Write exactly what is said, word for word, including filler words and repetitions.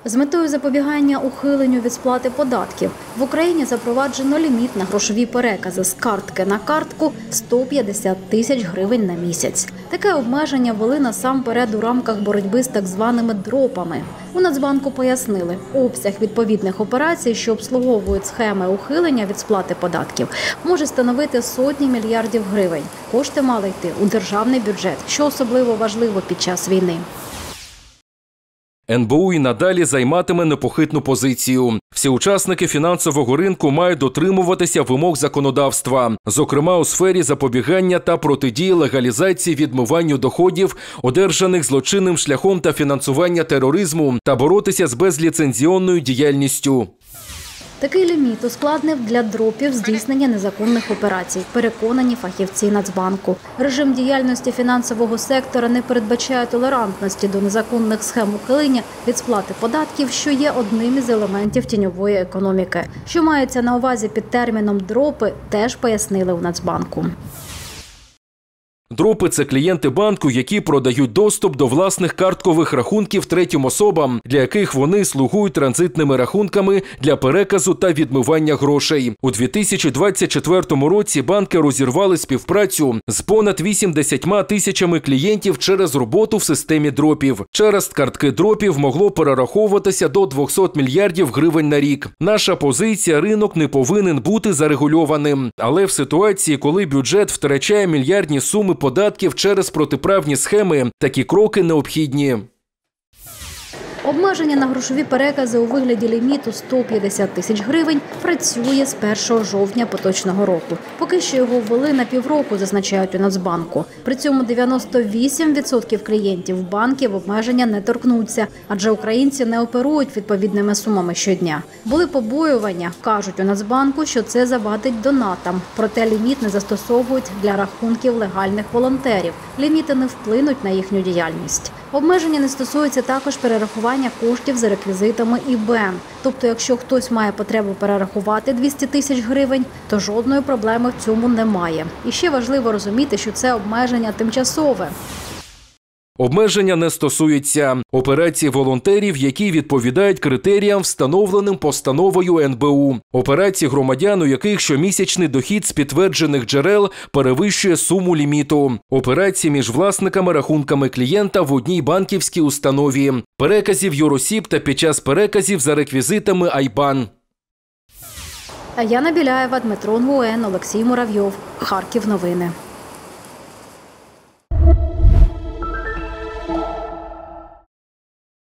З метою запобігання ухиленню від сплати податків в Україні запроваджено ліміт на грошові перекази з картки на картку сто п'ятдесят тисяч гривень на місяць. Таке обмеження ввели насамперед у рамках боротьби з так званими дропами. У Нацбанку пояснили, обсяг відповідних операцій, що обслуговують схеми ухилення від сплати податків, може становити сотні мільярдів гривень. Кошти мали йти у державний бюджет, що особливо важливо під час війни. ен бе у і надалі займатиме непохитну позицію. Всі учасники фінансового ринку мають дотримуватися вимог законодавства, зокрема у сфері запобігання та протидії легалізації відмиванню доходів, одержаних злочинним шляхом та фінансування тероризму, та боротися з безліцензійною діяльністю. Такий ліміт ускладнив для дропів здійснення незаконних операцій, переконані фахівці Нацбанку. Режим діяльності фінансового сектора не передбачає толерантності до незаконних схем ухилення від сплати податків, що є одним із елементів тіньової економіки. Що мається на увазі під терміном «дропи», теж пояснили у Нацбанку. Дропи – це клієнти банку, які продають доступ до власних карткових рахунків третім особам, для яких вони слугують транзитними рахунками для переказу та відмивання грошей. У дві тисячі двадцять четвертому році банки розірвали співпрацю з понад вісімдесятьма тисячами клієнтів через роботу в системі дропів. Через картки дропів могло перераховуватися до двохсот мільярдів гривень на рік. Наша позиція – ринок не повинен бути зарегульованим. Але в ситуації, коли бюджет втрачає мільярдні суми податків через протиправні схеми, такі кроки необхідні. Обмеження на грошові перекази у вигляді ліміту сто п'ятдесят тисяч гривень працює з першого жовтня поточного року. Поки що його ввели на півроку, зазначають у Нацбанку. При цьому дев'яносто вісім відсотків клієнтів банків обмеження не торкнуться, адже українці не оперують відповідними сумами щодня. Були побоювання, кажуть у Нацбанку, що це завадить донатам. Проте ліміт не застосовують для рахунків легальних волонтерів. Ліміти не вплинуть на їхню діяльність. Обмеження не стосується також перерахування коштів за реквізитами і бе ен. Тобто, якщо хтось має потребу перерахувати двісті тисяч гривень, то жодної проблеми в цьому немає. І ще важливо розуміти, що це обмеження тимчасове. Обмеження не стосується операцій волонтерів, які відповідають критеріям, встановленим постановою ен бе у. Операцій громадян, у яких щомісячний дохід з підтверджених джерел перевищує суму ліміту. Операції між власниками рахунками клієнта в одній банківській установі. Переказів юросіб та під час переказів за реквізитами ай бан. Яна Біляєва, Дмитро Нгуен, Олексій Муравйов. Харків новини.